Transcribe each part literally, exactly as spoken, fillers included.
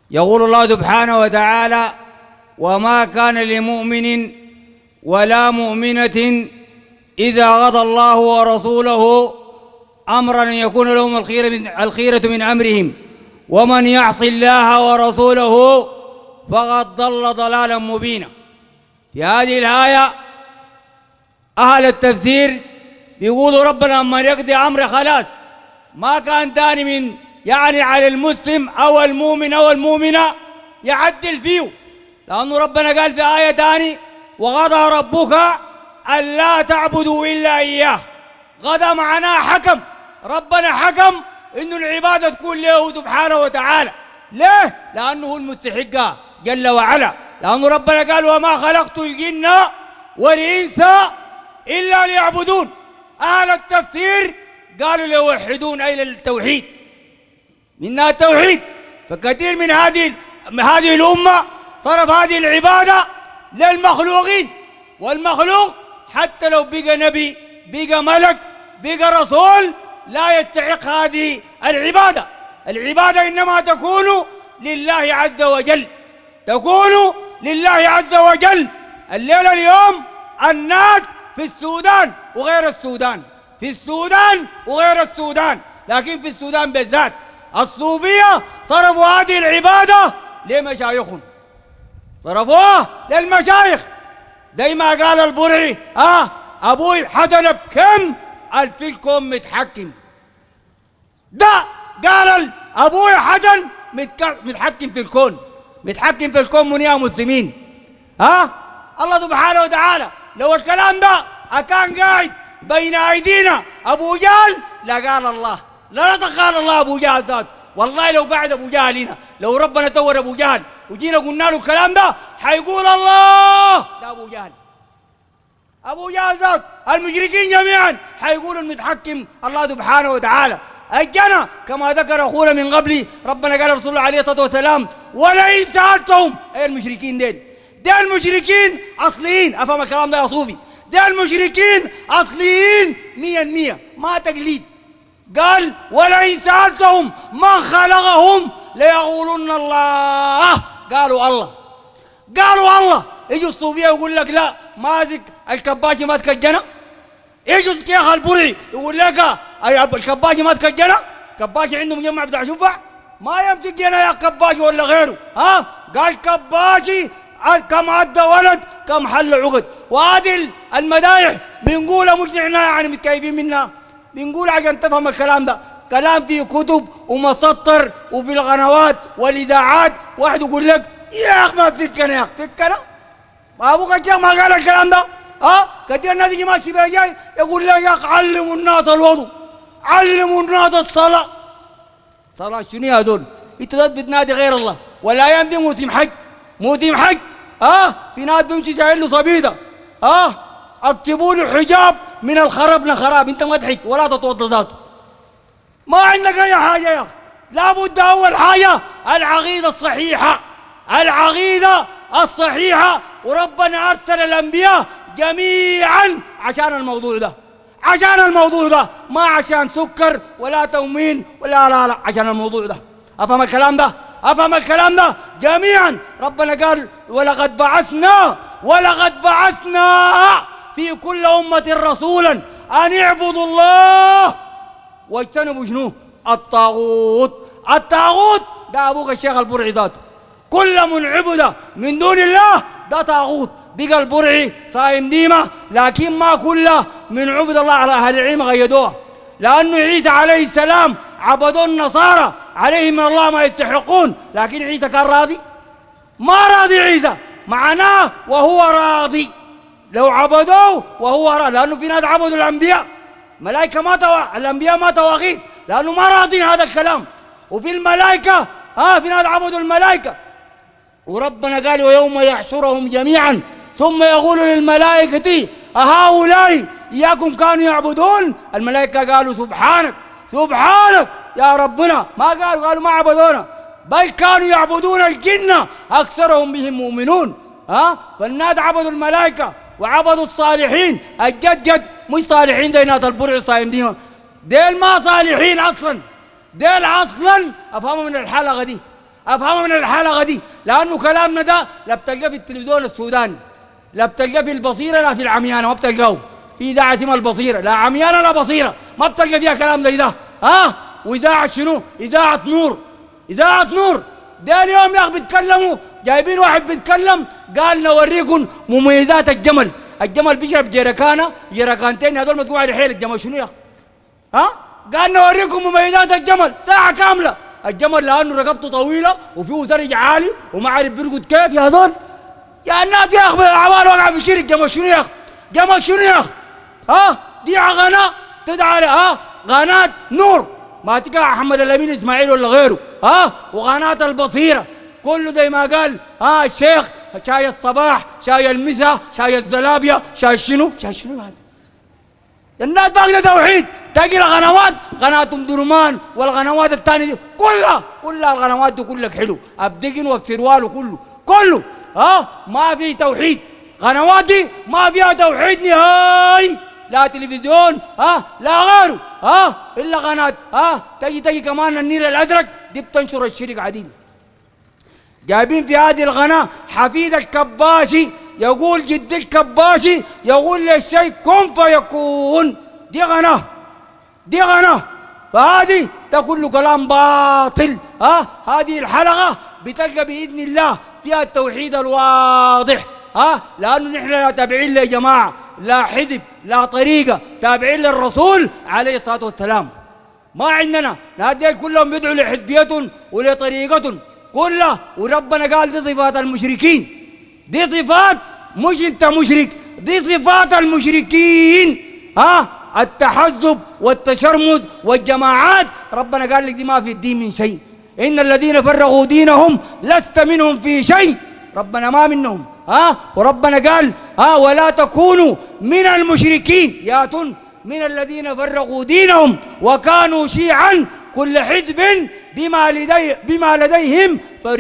يقول الله سبحانه وتعالى: وما كان لمؤمن ولا مؤمنة إذا قضى الله ورسوله أمرا أن يكون لهم الخيرة من, الخيرة من أمرهم ومن يعص الله ورسوله فقد ضل ضلالا مبينا. في هذه الآية أهل التفسير بيقولوا ربنا لما يقضي أمر خلاص ما كان تاني من يعني على المسلم أو المؤمن أو المؤمنة يعدل فيه، لأنه ربنا قال في آية تاني: وقضى ربك ألا تعبدوا إلا إياه. غدا معناه حكم، ربنا حكم إنه العبادة تكون له سبحانه وتعالى. ليه؟ لأنه هو المستحق جل وعلا، لأنه ربنا قال: وما خلقت الجن والإنس إلا ليعبدون. أهل التفسير قالوا ليوحدون أي للتوحيد، منها التوحيد. فكثير من هذه هذه الأمة صرف هذه العبادة للمخلوقين، والمخلوق حتى لو بقى نبي بقى ملك بقى رسول لا يستحق هذه العبادة. العبادة إنما تكون لله عز وجل، تكون لله عز وجل. الليلة اليوم الناس في السودان وغير السودان، في السودان وغير السودان، لكن في السودان بالذات الصوفية صرفوا هذه العبادة لمشايخهم، صرفوها للمشايخ. زي ما قال البرعي: ها أبوي حسن بكم الفيكم متحكم. ده قال أبوي حسن متحكم في الكون، متحكم في الكون من يا مسلمين. ها الله سبحانه وتعالى لو الكلام ده أكان قاعد بين أيدينا أبو جهل لقال الله، لا قال الله أبو جهل ذات. والله لو قاعد أبو جهل هنا، لو ربنا تور أبو جهل وجينا قلنا له الكلام ده حيقول الله. ده أبو جهل، أبو جهل ذات. المشركين جميعا حيقولوا المتحكم الله سبحانه وتعالى. الجنة كما ذكر أخونا من قبلي، ربنا قال رسول الله عليه الصلاة والسلام: ولئن سألتهم. أي المشركين دين، ده المشركين أصليين. أفهم الكلام ده يا صوفي؟ ده المشركين أصليين مية المية، ما تقليد. قال: ولئن سألتهم من خلقهم ليقولن الله. قالوا الله، قالوا الله. يجوا الصوفية يقول لك: لا ماسك الكباشي ماسك الجنة. يجوا الشيخ البرعي يقول لك الكباشي ماسك الجنة. كباشي عنده مجمع بتاع شفع ما يمسك جنة يا كباشي ولا غيره. ها قال كباشي كم عدى ولد كم حل عقد. وهذه المدايح بنقولها مش نحن يعني متكيفين منها، بنقول عشان تفهم الكلام ده. كلام في كتب ومسطر وفي القنوات والاذاعات. واحد يقول لك: يا اخ ما تفكنا يا اخ تفكنا. ابوك الشيخ ما قال الكلام ده. ها كثير الناس يجي ماشي بها جاي يقول لك: يا اخ علموا الناس الوضوء، علموا الناس الصلاه. صلاه شنو هذول؟ انت بتنادي غير الله. والايام دي موسم حج، موسم حج. ها في ناس بيمشي شايل له صبيده. ها اكتبوا له حجاب من الخراب لخراب. انت ما تحج ولا تتوضا ذاته، ما عندك اي حاجه يا اخي. لابد اول حاجه العقيده الصحيحه، العقيده الصحيحه. وربنا ارسل الانبياء جميعا عشان الموضوع ده، عشان الموضوع ده، ما عشان سكر ولا تموين ولا لا لا، عشان الموضوع ده. افهم الكلام ده؟ افهم الكلام ده؟ جميعا ربنا قال: ولقد بعثنا ولقد بعثنا في كل أمة رسولا أن اعبدوا الله واجتنبوا شنو؟ الطاغوت. الطاغوت ده أبوك الشيخ البرعي ذاته. كل من عبد من دون الله ده طاغوت. بقى البرعي صايم ديمة، لكن ما كله من عبد الله. على أهل العلم غيدوها، لأنه عيسى عليه السلام عبدوا النصارى عليهم من الله ما يستحقون، لكن عيسى كان راضي؟ ما راضي عيسى، معناه وهو راضي. لو عبدوه وهو راضي، لأنه في ناس عبدوا الأنبياء، ملائكة ما توا... الأنبياء ما تواغيد، لأنه ما راضين هذا الكلام. وفي الملائكة ها في ناس عبدوا الملائكة، وربنا قال: ويوم يحشرهم جميعا ثم يقول للملائكة أهؤلاء إياكم كانوا يعبدون؟ الملائكة قالوا: سبحانك سبحانك يا ربنا. ما قالوا قالوا ما عبدونا، بل كانوا يعبدون الجن أكثرهم بهم مؤمنون. ها فالناس عبدوا الملائكة وعبدوا الصالحين. الجد جد مش صالحين زي ناس البرع الصايم ديما، ديل ما صالحين أصلا، ديل أصلا. أفهموا من الحلقة دي، افهمها من الحلقه دي، لانه كلامنا ده لا بتلقاه في التلفزيون السوداني، لا بتلقاه في البصيره، لا في العميانه، ما بتلقاه في اذاعه اسمها البصيره، لا عميانه لا بصيره، ما بتلقى فيها كلام زي ده. ها واذاعه شنو؟ اذاعه نور، اذاعه نور. ده اليوم يا اخي بيتكلموا، جايبين واحد بيتكلم قال نوريكم مميزات الجمل. الجمل بيشرب جركانه جركانتين، هذول ما تقوم على حيل. الجمل شنو يا اخي؟ ها؟ قال نوريكم مميزات الجمل ساعه كامله. الجمل لانه رقبته طويله وفيه درج عالي وما عارف بيرقد كيف يا هذول. يا الناس يا اخي بالاعمال وقع في شرك. جمل شنو يا اخي؟ جمل شنو يا اخي؟ ها؟ دي قناه تدعى ها؟ قناه نور، ما تقع محمد الامين اسماعيل ولا غيره. ها؟ وقناه البصيره كله زي ما قال ها الشيخ، شاي الصباح، شاي المساء، شاي الزلابيا، شاي شنو؟ شاي شنو هذا؟ الناس باقي توحيد. تلاقي القنوات قناة ام درمان والقنوات الثانية دي كلها كلها القنوات دي كلك حلو، ابدقن وبسروال وكله كله ها ما في توحيد. قنوات دي ما فيها توحيد نهائي، لا تلفزيون ها لا غيره ها الا قناة ها تجي تجي كمان النيل الازرق دي بتنشر الشرك عديد. جايبين في هذه القناة حفيد الكباشي يقول جد الكباشي يقول للشيء كن فيكون. دي قناة دي قناة، فهذه ده كله كلام باطل. ها هذه الحلقة بتلقى بإذن الله فيها التوحيد الواضح. ها لأنه نحن لا تابعين يا جماعة، لا حزب لا طريقة، تابعين للرسول عليه الصلاة والسلام. ما عندنا هذول كلهم بيدعوا لحزبية ولطريقة كلها، وربنا قال دي صفات المشركين. دي صفات مش انت مشرك، دي صفات المشركين. ها التحزب والتشرمذ والجماعات ربنا قال لك دي ما في الدين من شيء. ان الذين فرغوا دينهم لست منهم في شيء، ربنا ما منهم. ها وربنا قال ها ولا تكونوا من المشركين ياتون من الذين فرغوا دينهم وكانوا شيعا كل حزب بما لدي بما لديهم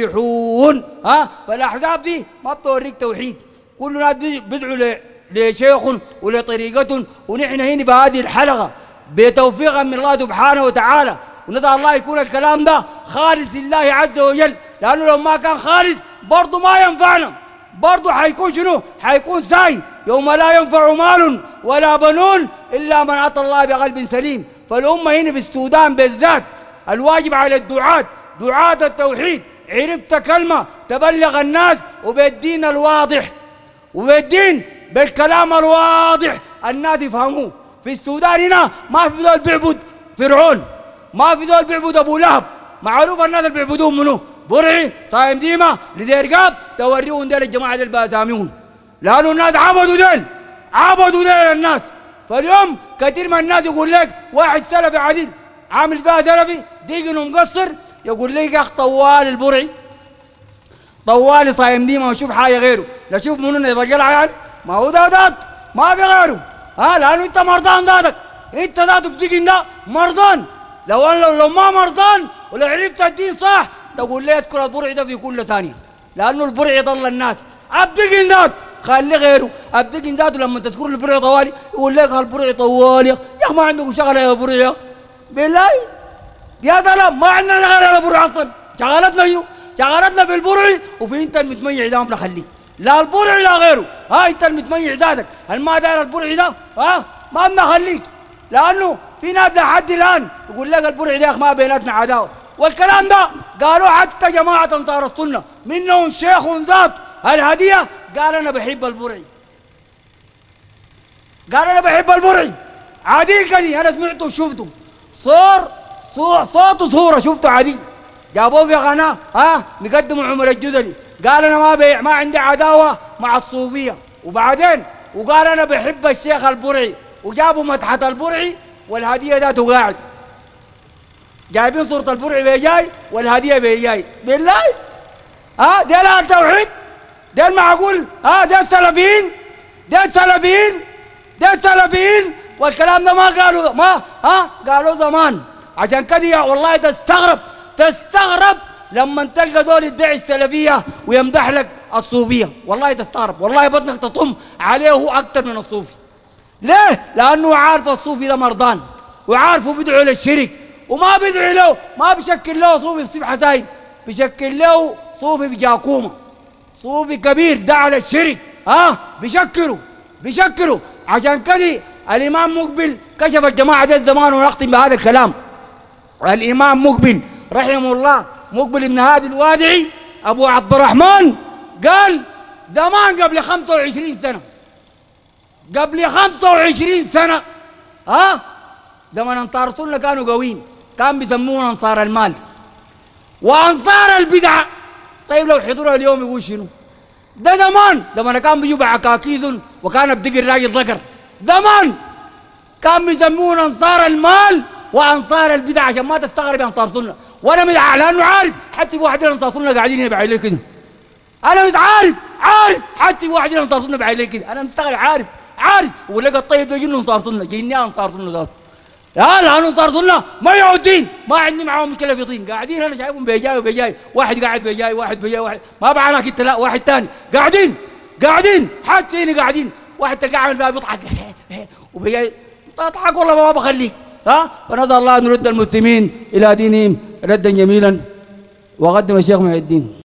فرحون. ها فالاحزاب دي ما بتوريك توحيد، كل الناس بيدعوا لشيخ ولطريقة. ونحن هنا بهذه الحلقة بتوفيق من الله سبحانه وتعالى، وندعو الله يكون الكلام ده خالص لله عز وجل، لأنه لو ما كان خالص برضه ما ينفعنا، برضه حيكون شنو؟ حيكون ساي يوم لا ينفع مال ولا بنون إلا من أتى الله بقلب سليم. فالأمة هنا في السودان بالذات الواجب على الدعاة، دعاة التوحيد، عرفت كلمة تبلغ الناس وبالدين الواضح وبالدين بالكلام الواضح الناس يفهموه. في السودان هنا ما في ذول بيعبد فرعون، ما في ذول بيعبد ابو لهب، معروف الناس اللي بيعبدوهم منو؟ برعي، صايم ديمه، لذيرقاب، توريهم ديل الجماعه ديل باساميهم، لانه الناس عبدوا ديل عبدوا ديل الناس. فاليوم كثير من الناس يقول لك واحد سلفي عديل عامل فيها سلفي ديق انه مقصر، يقول لك يا اخ طوال البرعي طوالي صايم ديمه وشوف حاجه غيره، لا شوف منو يرجلها يعني، ما هو ده ذات ما في غيره. ها لانه انت مرضان ذاتك، انت ذاتك تيجي ده مرضان. لو لو, لو ما مرضان ولو عرفت الدين صح تقول لي اذكر البرع ده في كل ثانيه، لانه البرع يضل الناس. ابدقن ذات خلي غيره، ابدقن ذاته لما تذكر البرع طوالي يقول لك البرع طوالي يا اخي ما عندكم شغله يا برع يا اخي بالله يا سلام، ما عندنا شغله البرع اصلا، شغلتنا هي شغلتنا في البرع وفي انت المتميع ده ما خليك، لا البرع لا غيره. ها انت المتميع ذاتك الما داير البرع ده ها ما بنخليك، لانه في ناس لحد الان يقول لك البرع ده ما بيناتنا عداوه، والكلام ده قالوا حتى جماعه انصار السنه منهم شيخ ذات الهديه قال انا بحب البرعي، قال انا بحب البرعي عادي كذي، انا سمعته وشفته صور صوت وصوره شفته عادي، جابوه في قناه ها مقدم عمر الجدلي قال انا ما بي... ما عندي عداوه مع الصوفيه، وبعدين وقال انا بحب الشيخ البرعي، وجابوا مدحت البرعي والهديه ذاته قاعد، جايبين صوره البرعي بيجاي والهديه بيجاي بالله. ها ديل التوحيد ديل معقول؟ ها ديل السلفيين ديل السلفيين ديل السلفيين والكلام ده ما قالوا ما ها قالوا زمان. عشان كده والله تستغرب تستغرب لما تلقى دول يدعي السلفيه ويمدح لك الصوفيه، والله تستغرب، والله بطنك تطم عليه هو اكثر من الصوفي. ليه؟ لانه عارف الصوفي ده مرضان وعارفه بيدعو للشرك وما بيدعو له، ما بيشكل له صوفي في سبحه زايد، بشكل له صوفي بجاكومه، صوفي كبير ده على الشرك، ها أه؟ بيشكلوا بيشكلوا. عشان كده الامام مقبل كشف الجماعه دي الزمان، ونختم بهذا الكلام. الامام مقبل رحمه الله، مقبل بن هادي الوادعي ابو عبد الرحمن، قال زمان قبل خمسة وعشرين سنه، قبل خمسة وعشرين سنه ها أه؟ زمان انصار السنه كانوا قويين، كان بيسمون انصار المال وانصار البدعه. طيب لو حضروا اليوم يقول شنو؟ ده زمان لما كان بيجوا بعكاكيز وكان بدق الراجل ذكر، زمان كان بيسمون انصار المال وانصار البدع، عشان ما تستغرب انصار سنه. وانا متع... لانه عارف حتى في واحد انصار سنه قاعدين هنا بعيليه كده، انا متعارف عارف حتى في واحد انصار سنه بعيليه كده، انا مستغرب عارف عارف. ولقى الطيب ده جنه انصار سنه، جيني انصار سنه ذات، لا لانه انصار سنه ما يعودين، ما عندي معاهم مشكله في طين، قاعدين انا شايفهم بيجاي وبيجاي، واحد قاعد بيجاي واحد بيجاي واحد ما بعرفك انت، لا واحد ثاني قاعدين قاعدين حتى هنا قاعدين، واحد تلقاه عامل فيها بيضحك وبيجاي تضحك والله ما بخليك، ها. فنسال الله ان يرد المسلمين الى دينهم ردا جميلا. وقدم الشيخ محي الدين.